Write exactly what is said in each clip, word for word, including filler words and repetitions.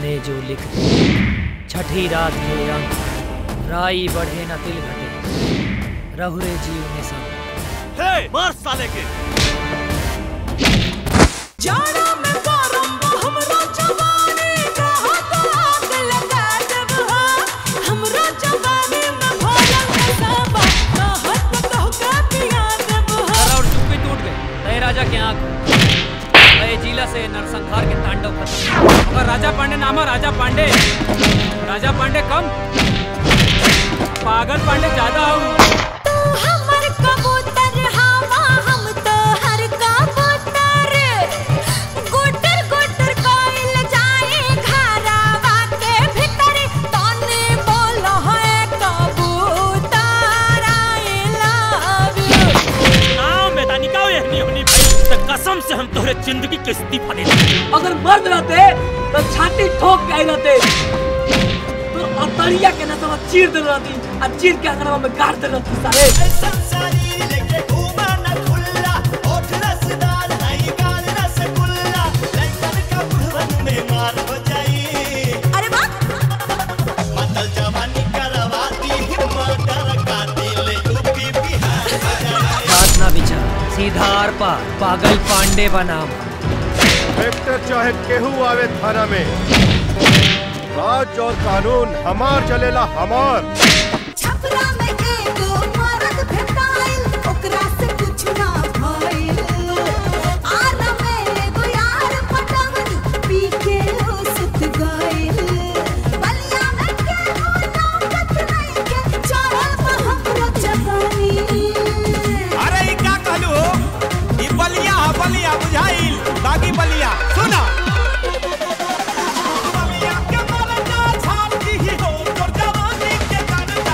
जाने जो लिख छठी रात के रंग राई बढ़े न तिल घटे रहुरे जीव ने सब हे मार साले के जाना में गरम हमरा जवानी कहा तो आग लगा देब हो हमरा जवानी में भोजन सबा कहत कह के पिया देब हो। और चुप्पी टूट गई तय राजा के आंख तय जिला से नरसंहार के तांडव खत्म। अगर राजा पांडे नाम है राजा पांडे राजा पांडे कम पागल पांडे ज्यादा हूँ। तू हमर कबूतर हवा हम तो हर कबूतर गुटर गुटर कोइल जाए घरवा के भीतर तने बोल है कबूतर आई लव यू। नाम में दानी का ये नहीं होनी भाई तो कसम से हम तोरे जिंदगी के इस्तीफा दे देंगे। अगर मर्द रहते तो छाती ठोक के आई रहते तो अतरिया के नसवा चीर दे रहती और चीर के अंगनवा में गाड़ दे रहती सारे। संसारी लेके घूमा न खुल्ला ओठ रसदार नहीं गाल रसगुल्ला लइकन का बुढ़वन में मार हो जाई। अरे वाह मतल जवानी करवाती हिम्मत करकाती ले यूपी बिहार हो जाई। बात ना विचार सीधा आर पार पागल पांडे बनाम ट्रैक्टर चाहे केहू आवे थाना में राज और कानून हमार चलेला हमार। छपरा में एगो मर्द भेटाइल ओकरा से कुछ ना भइल आना में एगो यार पटवन पी के हो सुत गइल बलिया में केहू नौकत नहीं के चढ़ल बा हमरो जवानी। अरे ई का कहलू हो ई बलिया ह बलिया बुझाइल बाकी बलिया सुना बलिया के मरना छाप दी हो तोर जवानी के करता।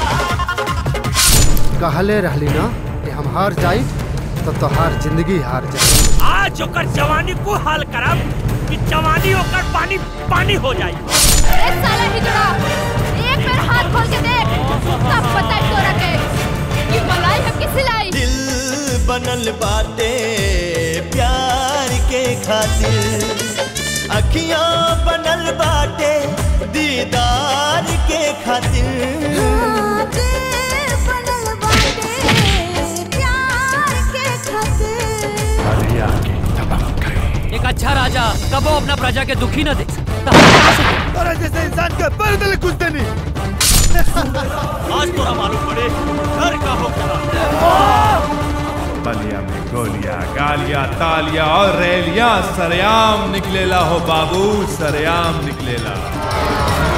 कहले रहली ना कि हम हार जाई तो तोहार जिंदगी हार जाई। आज ओकर जवानी को हाल करब कि जवानी ओकर पानी पानी हो जाई। ए साला हिजड़ा एक बार हाथ खोल के देख सब पता है तोरा के कि मलाई है कि सिलाई। दिल बनल बाटे प्यार के खातिर अखियां बनल बाटे दीदार के खातिर। एक अच्छा राजा कबो अपना प्रजा के दुखी न देख सकता। तोरा जैसे इंसान के पर दिल कुछ देनी। आज तोरा मालूम पड़े घर का हो करा। बलिया में गोलियां गालियां तालियां और रैलियां सरेआम निकलेला हो बाबू सरेआम निकलेला।